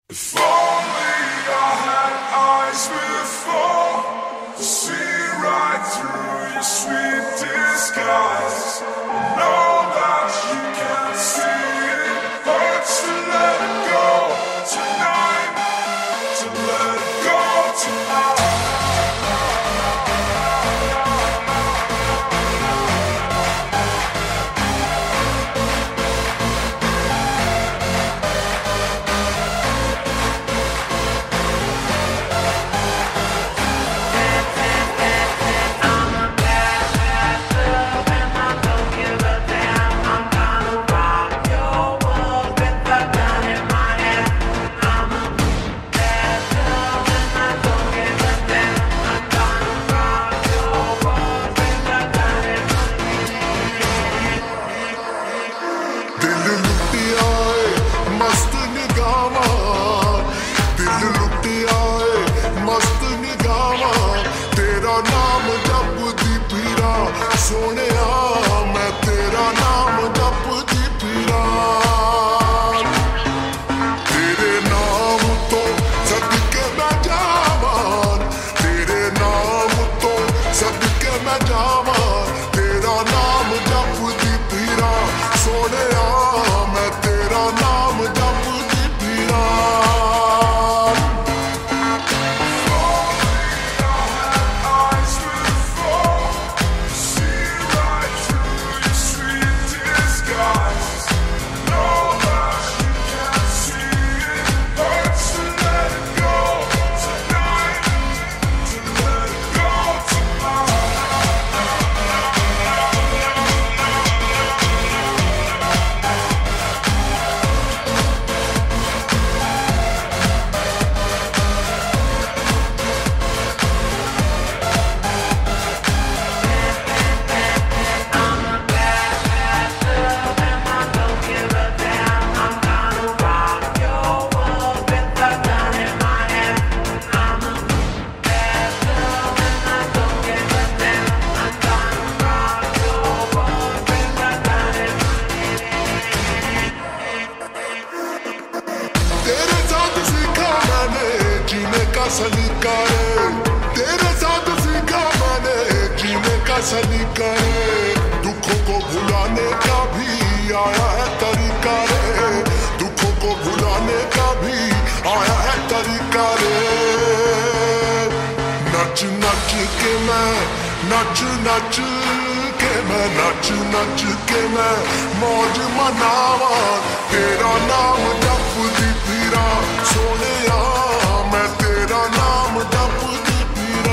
If only I had eyes before to see right through your sweet disguise. I know that you can't see it, hurts to let it go tonight, to let it go tonight. सलीका रे तेरे साथ सीखा मैंने जीने का सलीका रे दुखों को भुलाने का भी आया है तरीका रे दुखों को भुलाने का भी आया है तरीका रे नच नच के मैं नच नच के मैं नच नच के मैं मौज मनावा तेरा नाम जपदी पीरा सोने मैं तेरा नाम जपदी पीरा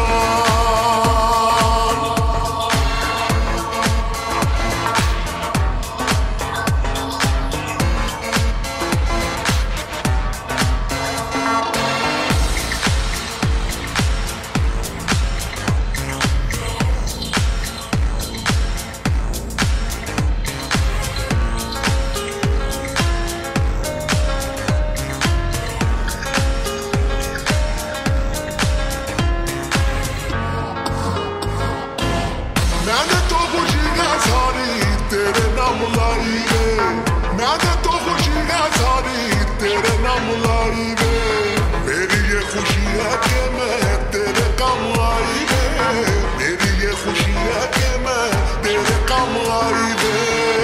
मैंने तो खुशियाँ सारी तेरे नाम लाई वे मैंने तो खुशियाँ सारी तेरे नाम लाई वे मेरी ये खुशी है कि मैं तेरे काम आई वे मेरी ये खुशी है कि मैं तेरे काम आई वे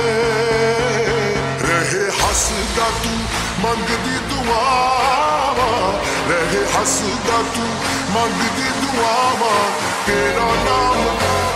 रहे हंसदा तू मंगदी दुआ रहे हंसदा तू मंगदी दुआ तेरा नाम